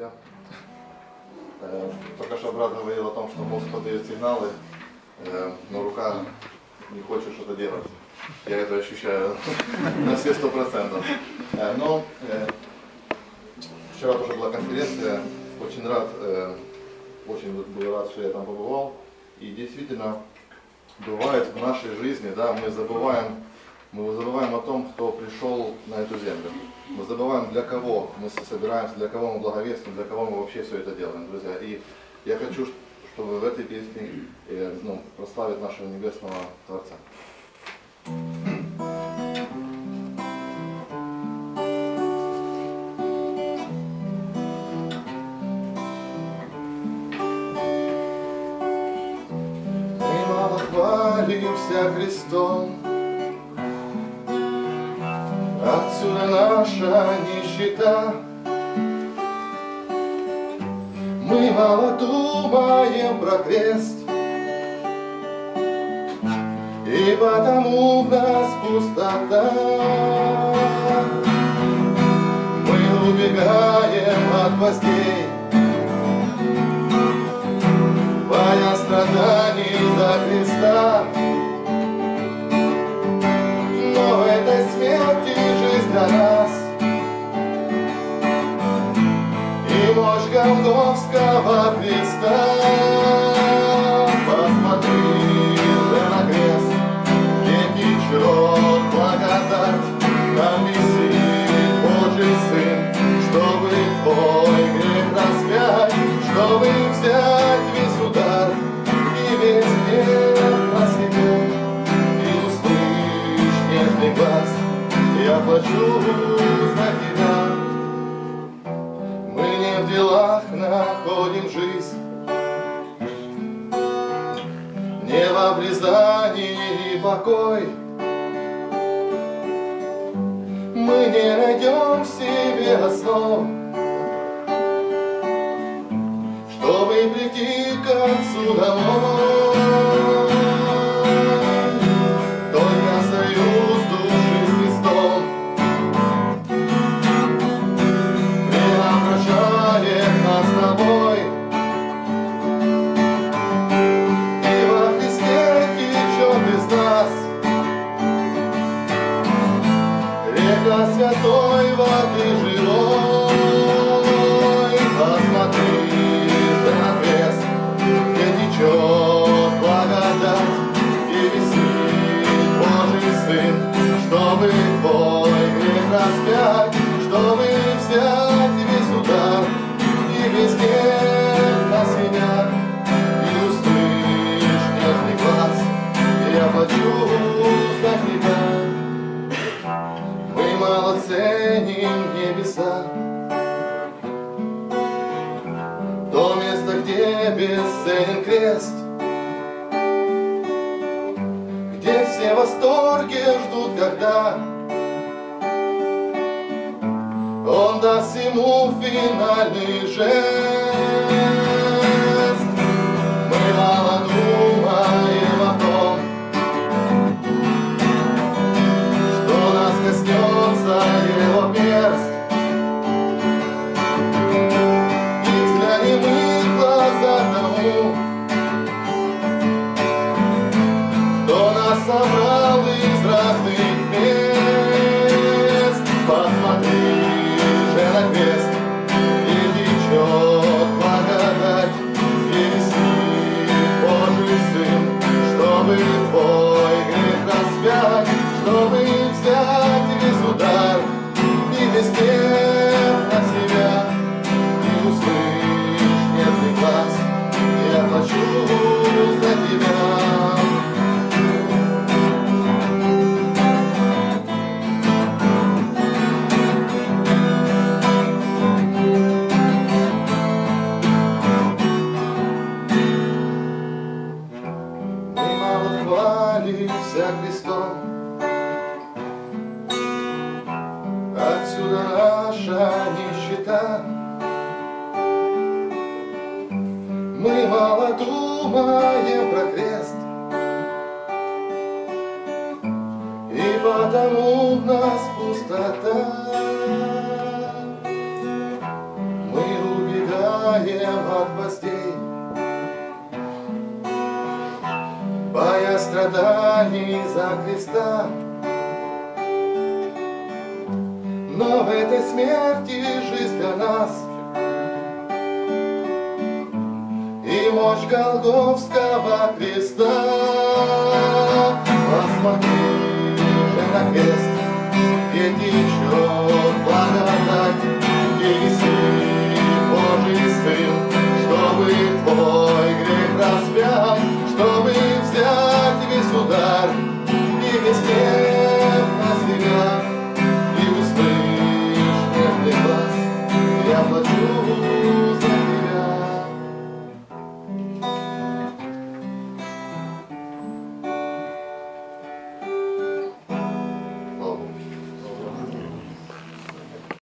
друзья. Только что брат говорил о том, что мозг подает сигналы, но рука не хочет что-то делать. Я это ощущаю на все 100%. Но вчера тоже была конференция, очень был рад, что я там побывал. И действительно, бывает в нашей жизни, да, мы забываем о том, кто пришел на эту землю. Мы забываем, для кого мы собираемся, для кого мы благовествуем, для кого мы вообще все это делаем, друзья. И я хочу, чтобы в этой песне прославить нашего Небесного Творца. Мы мало хвалимся Христом, отсюда наша нищета. Мы мало думаем про крест, и потому в нас пустота. Мы убегаем от гвоздей, боясь страданий за Христа. Но это смерть и жизнь для нас, и мощь Голгофского Христа. Посмотри же на крест, где течет благодать, там висит Божий Сын, чтобы твой грех распять, чтобы взять весь удар и весь грех на себя. Глаз, я плачу за тебя. Мы не в делах находим жизнь, не в обрезании и покой. Мы не найдем в себе основ, чтобы прийти к концу домой. Святой воды живой, посмотри же на крест, где течет благодать, и висит Божий Сын, чтобы твой грех распять, чтобы взять весь удар и весь грех на себя. И услышь нежный глаз, я плачу за тебя. Мало ценим небеса, то место, где бесценен крест, где все восторги ждут, когда Он даст ему финальный жест. Мы мало думаем о том, что нас коснется Его перст, и взглянем мы в глаза тому, кто нас собрал из разных мест. Посмотри же на крест, где течет благодать, и висит Божий Сын, чтобы твой грех распять, чтобы взять весь удар и весь грех на себя. И услышь нежный глаз, я плачу за тебя. Мы мало хвалимся Христом, отсюда наша нищета. Мы мало думаем про крест, и потому в нас пустота. Мы убегаем страдаем от гвоздей, боясь страданий за Христа. Но в этой смерти жизнь для нас, и мощь Голгофского креста. Посмотри же на крест, где течет благодать, где висит Божий Сын, чтобы твой грех распять, чтобы взять весь удар и весь гнев на себя. И услышь нежный глаз, я плачу